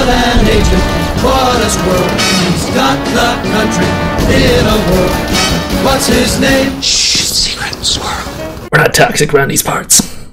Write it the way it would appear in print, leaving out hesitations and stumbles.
an agent. What a squirrel. He's got the country in a whirl. What's his name? Shh, secret. Squirrel. We're not toxic around these parts.